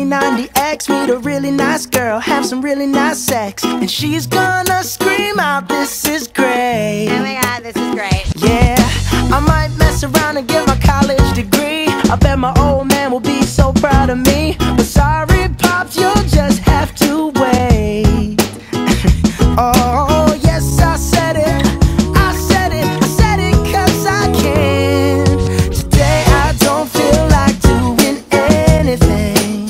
P90X, meet a really nice girl, have some really nice sex, and she's gonna scream out, "This is great." Oh my god, this is great. Yeah, I might mess around and get my college degree. I bet my old man will be so proud of me. But sorry, Pops, you'll just have to wait. Oh, yes, I said it. I said it. I said it 'cause I can. Today I don't feel like doing anything.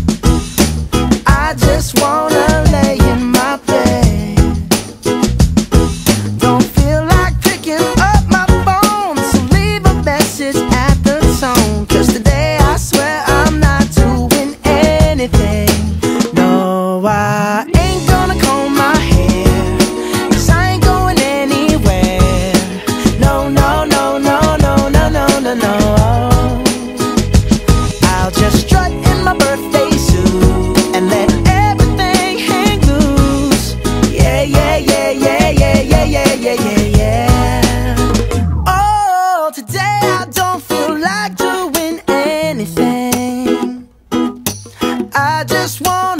I just wanna lay in my bed. Don't feel like picking up my phone, so leave a message at the tone. 'Cause today I swear I'm not doing anything. No, I ain't gonna comb my hair, 'cause I ain't going anywhere. No, no, no, no, no, no, no, no, no. I'll just strut in my birthday suit and let everything hang loose. Yeah, yeah, yeah, yeah, yeah, yeah, yeah, yeah, yeah, yeah. Oh, today I don't feel like doing anything. I just want